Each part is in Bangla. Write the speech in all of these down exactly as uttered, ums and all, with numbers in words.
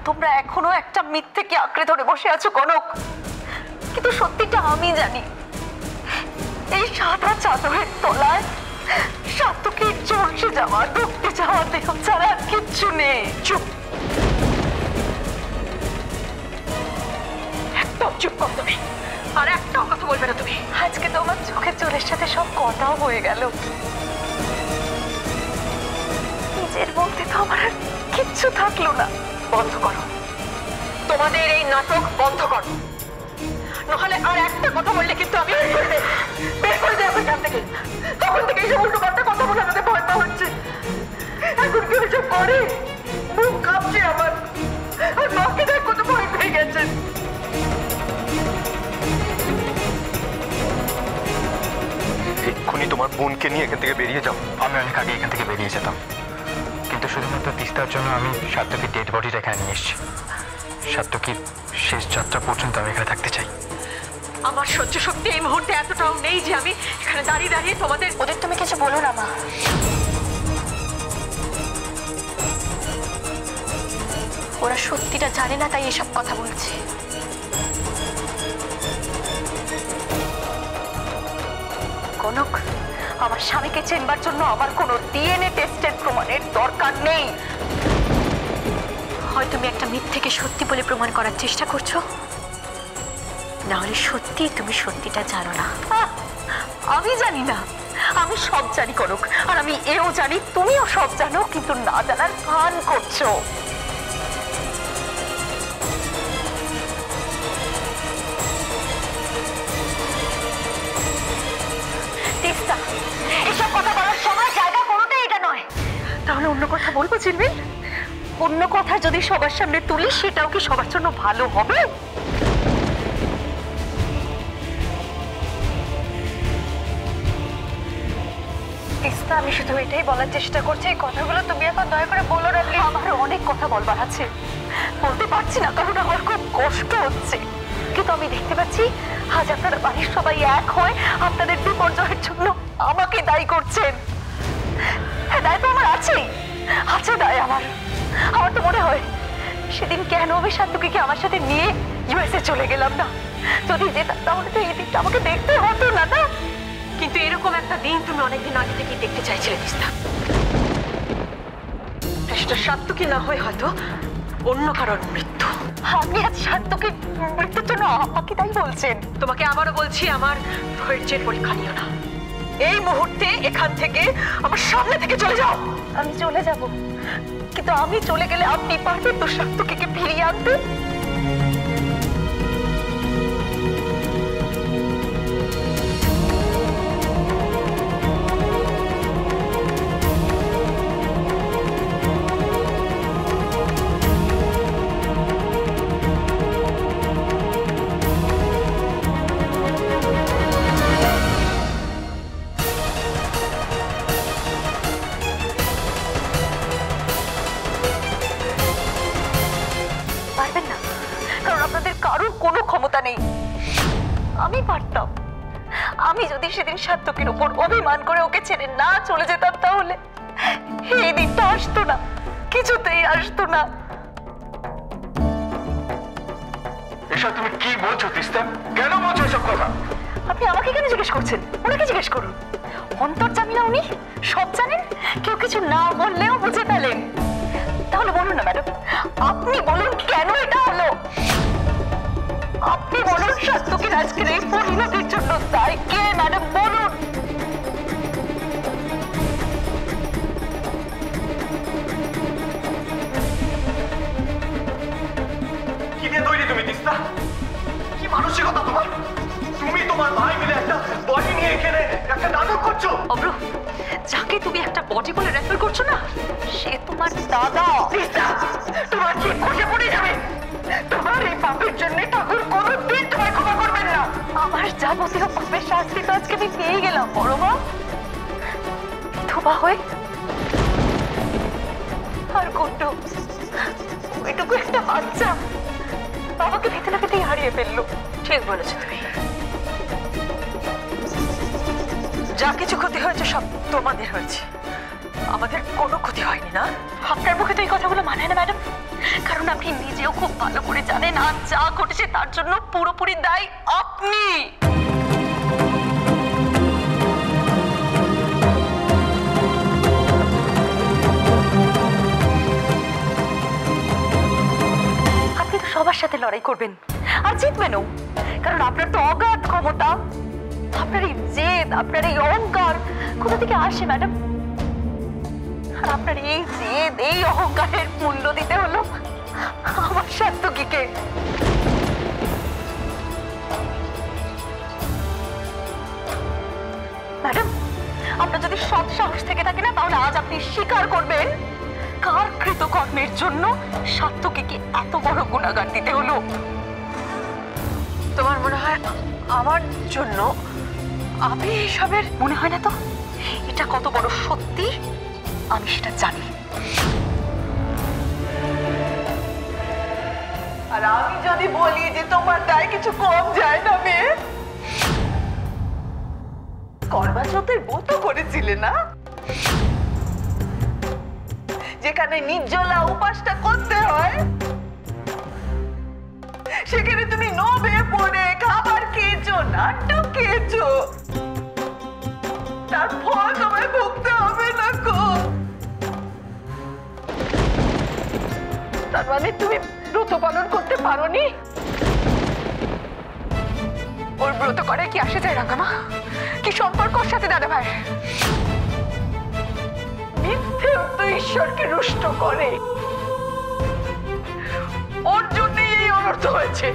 তোমরা এখনো একটা মিথ্যেকে আঁকড়ে ধরে বসে আছো কনক, কিন্তু সত্যিটা আমি জানি। এই সাদা চাদরের তলায় সাত্তকীর চলছে যাওয়া ডুবতে যাওয়া দেহ ছাড়া কিচ্ছু নেই। চুপ, একদম চুপ কর তুমি, আর একটাও কথা বলবে না তুমি। আজকে তোমার চোখের চোরের সাথে সব কথাও হয়ে গেল। নিজের বলতে তো আমার আর কিচ্ছু থাকলো না। বন্ধ করো তোমাদের এই নাটক, বন্ধ করো, নাহলে আর একটা কথা বললে কিন্তু আমি বের করে দেবো এখান থেকে। তখন থেকে এইসব উল্টো পাল্টা কথা বলে আমাদের ভয় পাওয়া হচ্ছে। এখন কেউ এসব করে, মুখ কাঁপছে আমার, আর মাকে দেখ কত ভয় পেয়ে গেছে। এক্ষুনি তোমার বোনকে নিয়ে এখান থেকে বেরিয়ে যাও। আমি অনেক আগে এখান থেকে বেরিয়ে যেতাম, কিন্তু শুধুমাত্র তিস্তার জন্য আমি সাত্তকীর ডেড বডিটা এখানে নিয়ে এসেছি। সাত্তকীর শেষ যাত্রা পর্যন্ত আমি এখানে থাকতে চাই। আমার সহ্য শক্তি এই মুহূর্তে এতটাও নেই যে আমি এখানে দাঁড়িয়ে দাঁড়িয়ে তোমাদের। ওদের তুমি কিছু বলো না মা, ওরা সত্যিটা জানে না তাই এসব কথা বলছে। কনক, আমার স্বামীকে চেনবার জন্য আমার কোনো ডিএনএ টেস্টের প্রমাণের দরকার নেই। হয় তুমি একটা মিথ্যেকে সত্যি বলে প্রমাণ করার চেষ্টা করছো, না হলে সত্যি তুমি সত্যিটা জানো না। আমি জানি না, আমি সব জানি কনক, আর আমি এও জানি তুমিও সব জানো, কিন্তু না জানার ভান করছো। এসব কথা বলার সময় জায়গা কোনোটাই এটা নয়। তাহলে অন্য কথা বলবো চিনবেন? অন্য কথা যদি সবার সামনে তুলি সেটাও কি সবার জন্য ভালো হবে? তিস্তা, আমি শুধু এটাই বলার চেষ্টা করছি, এই কথাগুলো তুমি এখন দয়া করে বলো না। আমার অনেক কথা বলবার আছে, বলতে পারছি না কারণ আমার খুব কষ্ট হচ্ছে, কিন্তু আমি দেখতে পাচ্ছি আজ আপনারা বাড়ির সবাই এক হয়ে আপনাদের বিপর্যয়ের জন্য আমাকে দায়ী করছেন। হ্যাঁ, দায় তো আমার আছেই, আছে দায় আমার। আমার তো মনে হয় সেদিন কেন আমি সাত্তকীকে আমার সাথে নিয়ে ইউএসএ চলে গেলাম না। যদি যেতাম তাহলে তো এই দিনটা আমাকে দেখতে হতো না, না? কিন্তু এরকম একটা দিন তুমি অনেকদিন আগে থেকে দেখতে চাইছিলে তিস্তা। সেটা সাত্তকী না হয়ে হয়তো অন্য কারোর মৃত্যু। আমি আজ সাত্তকীর মৃত্যুর জন্য আমাকে তাই বলছেন? তোমাকে আবারও বলছি, আমার ধৈর্যের পরীক্ষা নিও না। এই মুহূর্তে এখান থেকে আমার সামনে থেকে চলে যাও। আমি চলে যাব, কিন্তু আমি চলে গেলে আপনি পারবেন তো সাত্তকীকে ফিরিয়ে আনতে? পারবেন না, কারণ আপনাদের কারোর কোনো ক্ষমতা নেই। আমি পারতাম। আমি যদি সেদিন সাত্তকীর উপর অভিমান করে ওকে ছেড়ে না চলে যেতাম তাহলে এই দিনটা আসতো না, কিছুতেই আসতো না। এসব তুমি কি বলছো তিস্তা? কেন বলছো এসব কথা? আপনি আমাকে কেন জিজ্ঞেস করছেন? ওনাকে জিজ্ঞেস করুন। অন্তর্যামী না উনি, সব জানেন, কেউ কিছু না বললেও বুঝে ফেলেন। তাহলে বলুন না ম্যাডাম, আপনি বলুন কেন এটা হলো? আপনি বলুন সাত্তকীর আজকের এই পরিণতির জন্য দায়ী কে? ম্যাডাম বলুন। কি দিয়ে তৈরি তুমি তিস্তা? কি মানসিকতা তোমার? তুমি তোমার ভাই মিলে একটা বডি নিয়ে এখানে একটা নাটক করছো। অব্রু, যাকে তুমি একটা বডি বলে রেফার করছো না, সে তোমার দাদা। তিস্তা, তোমার কি খসে পড়ে যাবে? তোমার এই পাপের জন্য ঠাকুর কোনোদিন তোমায় ক্ষমা করবেন না। আমার যাবতীয় পাপের শাস্তি তো আজকে আমি পেয়ে গেলাম বড় মা। বিধবা হয়ে আর গুড্ডু, ওইটুকু একটা বাচ্চা বাবাকে পেতে না পেতেই হারিয়ে ফেললো। ঠিক বলেছো তুমি। যা কিছু ক্ষতি হয়েছে সব তোমাদের হয়েছে, আমাদের কোনো ক্ষতি হয়নি। না, আপনার মুখে তো এই কথাগুলো মানায় না ম্যাডাম। কারণ আপনি নিজেও খুব ভালো করে জানেন আজ যা ঘটেছে তার জন্য পুরোপুরি দায়ী আপনি। আপনি তো সবার সাথে লড়াই করবেন আর জিতবেনও, কারণ আপনার তো অগাধ ক্ষমতা। আপনার এই জেদ, আপনার এই অহংকার কোথা থেকে আসে ম্যাডাম? আর আপনার এই জেদ, এই অহংকারের মূল্য দিতে হলো আমার সাত্তকীকে। ম্যাডাম, আপনার যদি সৎ সাহস থেকে থাকে না, তাহলে আজ আপনি স্বীকার করবেন কার কৃতকর্মের জন্য সাত্তকীকে এত বড় গুণাগার দিতে হলো। তোমার মনে হয় আমার জন্য আমি এসবের? মনে হয় না তো। এটা কত বড় সত্যি আমি সেটা জানি। আর আমি যদি বলি যে তোমার দায় কিছু কম যায় না মেয়ে, করবা চৌথের ব্রত করেছিলে না, যেখানে নির্জলা উপাসটা করতে হয়, সেখানে তুমি নবে পড়ে খাবার খেয়েছো, নাটক খেয়েছো, তার ফল তোমায় ভুগতে হবে না গো। তার মানে তুমি ব্রত পালন করতে পারোনি? ওর ব্রত করে কি আসে যায় রাঙামা? কি সম্পর্ক ওর সাথে দাদা ভাই? মিথ্যে তো ঈশ্বরকে রুষ্ট করে, ওর জন্যই এই অনর্থ হয়েছে।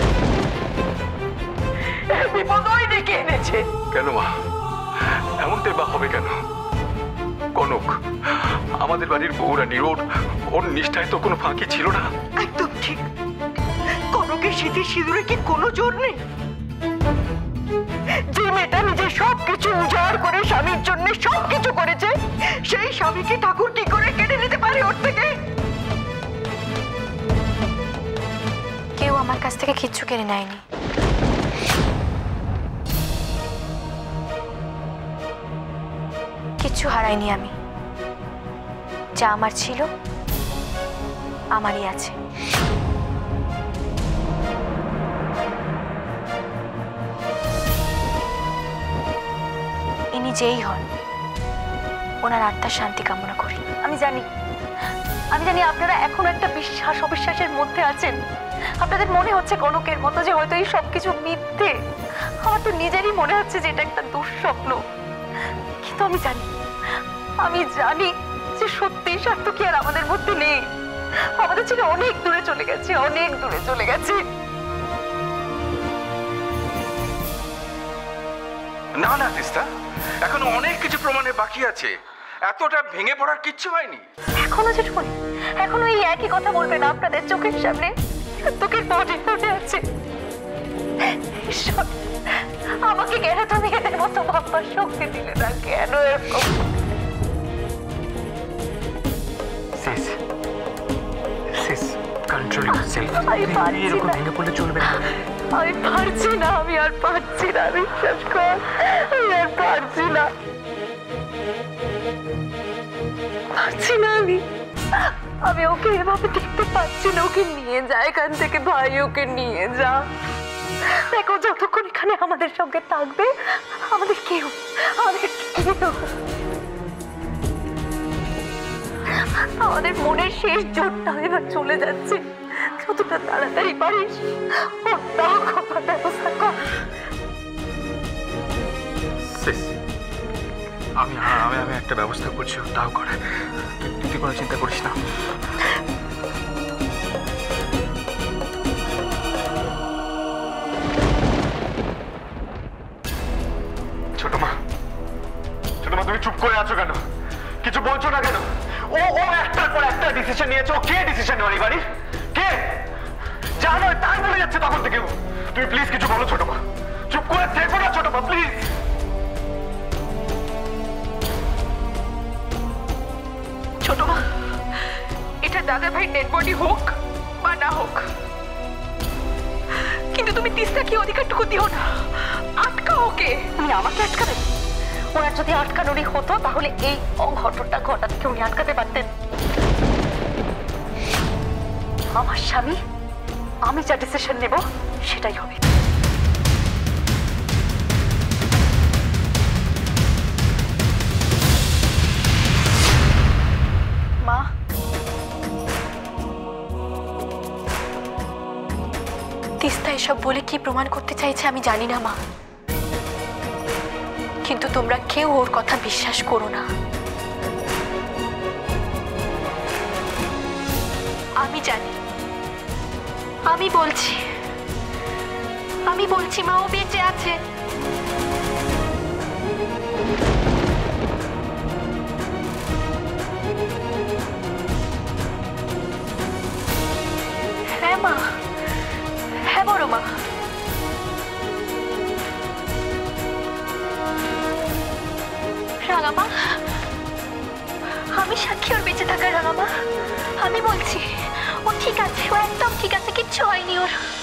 এই বিপদ ওই ডেকে এনেছে। কেন মা, এমনটাই বা হবে কেন? কনক আমাদের বাড়ির বউরানি, ওর ওর নিষ্ঠায় তো কোনো ফাঁকি ছিল না। একদম ঠিক। কনকের স্মৃতি সিঁদুরে কি কোনো জোর নেই? যে মেয়েটা নিজে সবকিছু উজাড় করে স্বামীর জন্য সবকিছু করেছে, সেই স্বামীকে ঠাকুর কি করে কেড়ে নিতে পারে ওর থেকে? কেউ আমার কাছ থেকে কিচ্ছু কেড়ে নেয়নি। কিচ্ছু হারাইনি আমি। যা আমার ছিল আমারই আছে। ইনি যেই হন, ওনার আত্মার শান্তি কামনা করি। আমি জানি, আমি জানি আপনারা এখনো একটা বিশ্বাস অবিশ্বাসের মধ্যে আছেন। আপনাদের মনে হচ্ছে কনকের মতো যে হয়তো এই সবকিছু মিথ্যে। আমার তো নিজেরই মনে হচ্ছে যে এটা একটা দুঃস্বপ্ন। কিন্তু আমি জানি, আমি জানি যে সত্যি সাত্তকী আর আমাদের মধ্যে নেই। আমাদের ছেলে অনেক দূরে চলে গেছে, অনেক দূরে চলে গেছে। না না তিস্তা, এখনো অনেক কিছু প্রমাণের বাকি আছে। এতটা ভেঙে পড়ার কিচ্ছু হয়নি। এখনো যেটুকুনি, এখনো এই একই কথা বলবেন আপনাদের চোখের সামনে। সাত্তকীর বডি পড়ে আছে। ঈশ্বর, আমাকে কেন তুমি এদের মতো ভাববার শক্তি দিলে না? কেন এরকম? Sis sis control yourself. আমি পারছি এরকম না। ভেঙে পড়লে চলবে না। আমি পারছি না, আমি আর পারছি না। বিশ্বাস কর, আমি আর পারছি না, পারছি না। আমি আমি ওকে এভাবে দেখতে পাচ্ছি না। ওকে নিয়ে যা এখান থেকে ভাই, ওকে নিয়ে যা। দেখো, যতক্ষণ এখানে আমাদের সঙ্গে থাকবে, আমাদের কেউ আমাদের কেউ আমাদের মনের শেষ জোরটা এবার চলে যাচ্ছে। যতটা তাড়াতাড়ি পারিস ওর দাও খাবার ব্যবস্থা কর। সিস, আমি আমি আমি একটা ব্যবস্থা করছি, তাও করে। তুই কোনো চিন্তা করিস না। ছোট মা, ছোট মা, তুমি চুপ করে আছো কেন? কিছু বলছো না কেন? ও ও একটার পর একটা ডিসিশন নিয়েছে। ও কে ডিসিশন নেওয়ার এই বাড়ির? কে? যা নয় তাই বলে যাচ্ছে তখন থেকে। তুমি প্লিজ কিছু বলো ছোট মা। চুপ করে থেকো না ছোট মা, প্লিজ। ছোট মা, এটা দাদা ভাই ডেড বডি হোক বা না হোক, কিন্তু তুমি তিস্তাকে অধিকারটুকু দিও না। আটকাও ওকে। তুমি আমাকে আটকাবে? ওনার যদি আটকানোরই হতো তাহলে এই অঘটনটা ঘটাতে উনি আটকাতে পারতেন। আমার স্বামী, আমি যা ডিসিশন নেব সেটাই হবে। মা, তিস্তা এসব বলে কি প্রমাণ করতে চাইছে আমি জানি না মা, কিন্তু তোমরা কেউ ওর কথা বিশ্বাস করো না। আমি জানি, আমি বলছি আমি বলছি মা, ও বেঁচে আছে। হ্যাঁ মা, হ্যাঁ বড় মা। রাঙামা, আমি সাক্ষী ওর বেঁচে থাকার। রাঙামা, আমি বলছি ও ঠিক আছে, ও একদম ঠিক আছে, কিচ্ছু হয়নি ওর।